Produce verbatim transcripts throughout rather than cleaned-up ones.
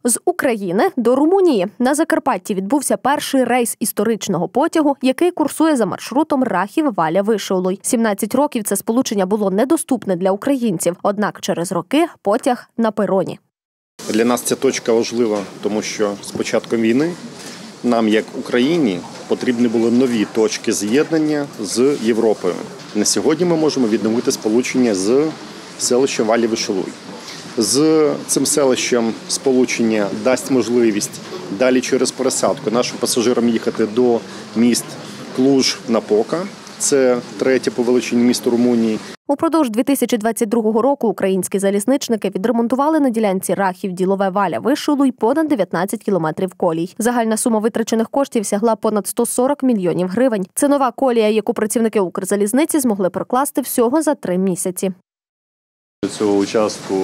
З України до Румунії на Закарпатті відбувся перший рейс історичного потягу, який курсує за маршрутом Рахів-Валя-Вишолуй. сімнадцять років це сполучення було недоступне для українців, однак через роки потяг на пероні. Для нас ця точка важлива, тому що з початком війни нам, як Україні, потрібні були нові точки з'єднання з Європою. На сьогодні ми можемо відновити сполучення з селищем Валя-Вишолуй. З цим селищем сполучення дасть можливість далі через пересадку нашим пасажирам їхати до міст Клуж-Напока. Це третє по величині місто Румунії. Упродовж дві тисячі двадцять другого року українські залізничники відремонтували на ділянці Рахів-Ділове-Валя-Вишолуй понад дев'ятнадцять кілометрів колій. Загальна сума витрачених коштів сягла понад сто сорок мільйонів гривень. Це нова колія, яку працівники Укрзалізниці змогли прокласти всього за три місяці. Цього участку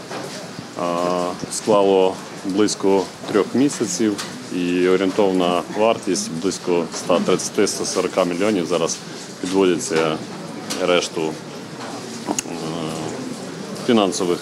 склало близько трьох місяців і орієнтовна вартість близько ста тридцяти - ста сорока мільйонів. Зараз підводяться решту фінансових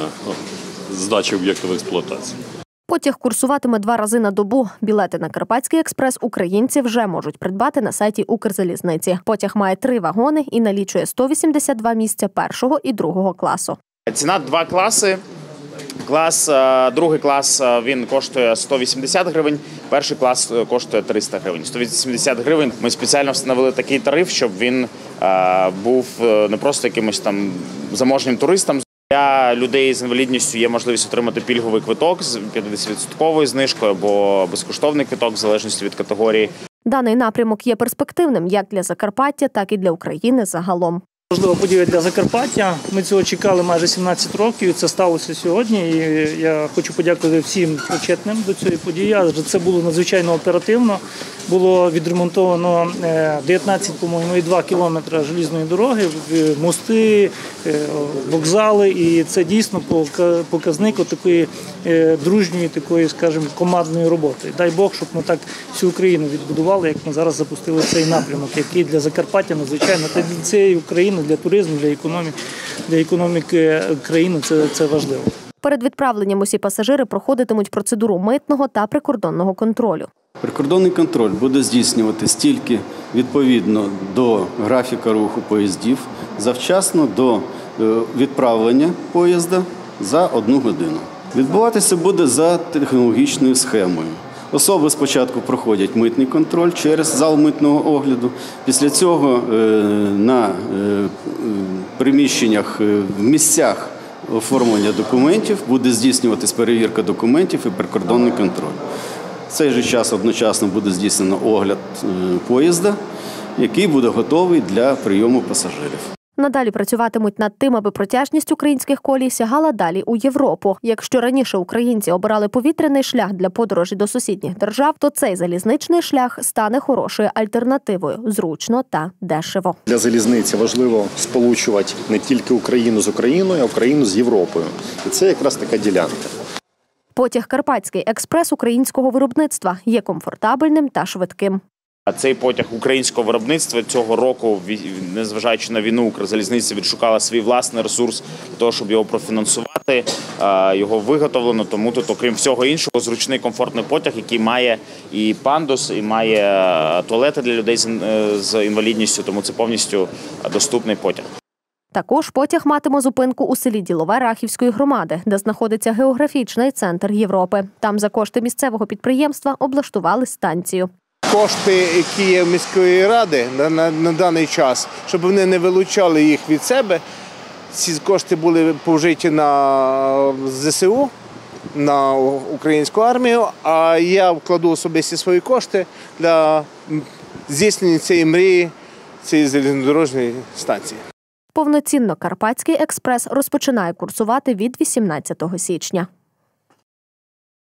здачі об'єктів експлуатації. Потяг курсуватиме два рази на добу. Білети на Карпатський експрес українці вже можуть придбати на сайті Укрзалізниці. Потяг має три вагони і налічує сто вісімдесят два місця першого і другого класу. Ціна два класи. Клас, другий клас він коштує сто вісімдесят гривень, перший клас коштує триста гривень. сто вісімдесят гривень ми спеціально встановили такий тариф, щоб він був не просто якимось там заможнім туристом. Для людей з інвалідністю є можливість отримати пільговий квиток з п'ятдесят відсотків знижкою або безкоштовний квиток в залежності від категорії. Даний напрямок є перспективним як для Закарпаття, так і для України загалом. Важлива подія для Закарпаття. Ми цього чекали майже сімнадцять років, і це сталося сьогодні. І я хочу подякувати всім причетним до цієї події, адже це було надзвичайно оперативно. Було відремонтовано дев'ятнадцять, по-моєму, і два кілометри желізної дороги, мости, вокзали. І це дійсно показник такої дружньої, такої, скажімо, командної роботи. Дай Бог, щоб ми так всю Україну відбудували, як ми зараз запустили цей напрямок, який для Закарпаття надзвичайно, та для цієї України, для туризму, для економіки, для економіки країни це, це важливо. Перед відправленням усі пасажири проходитимуть процедуру митного та прикордонного контролю. Прикордонний контроль буде здійснюватись тільки відповідно до графіка руху поїздів, завчасно до відправлення поїзда за одну годину. Відбуватися буде за технологічною схемою. Особи спочатку проходять митний контроль через зал митного огляду. Після цього на приміщеннях, в місцях оформлення документів буде здійснюватись перевірка документів і прикордонний контроль. В цей же час одночасно буде здійснено огляд поїзда, який буде готовий для прийому пасажирів. Надалі працюватимуть над тим, аби протяжність українських колій сягала далі у Європу. Якщо раніше українці обирали повітряний шлях для подорожі до сусідніх держав, то цей залізничний шлях стане хорошою альтернативою, зручно та дешево. Для залізниці важливо сполучувати не тільки Україну з Україною, а Україну з Європою. І це якраз така ділянка. Потяг «Карпатський експрес» українського виробництва є комфортабельним та швидким. Цей потяг українського виробництва цього року, незважаючи на війну, Укрзалізниця відшукала свій власний ресурс для того, щоб його профінансувати, його виготовлено. Тому тут, окрім всього іншого, зручний комфортний потяг, який має і пандус, і має туалети для людей з інвалідністю, тому це повністю доступний потяг. Також потяг матиме зупинку у селі Ділове Рахівської громади, де знаходиться географічний центр Європи. Там за кошти місцевого підприємства облаштували станцію. Кошти, які є в міської ради на, на, на даний час, щоб вони не вилучали їх від себе, ці кошти були повжиті на ЗСУ, на українську армію, а я вкладу особисті свої кошти для здійснення цієї мрії, цієї залізнодорожньої станції. Повноцінно «Карпатський експрес» розпочинає курсувати від вісімнадцятого січня.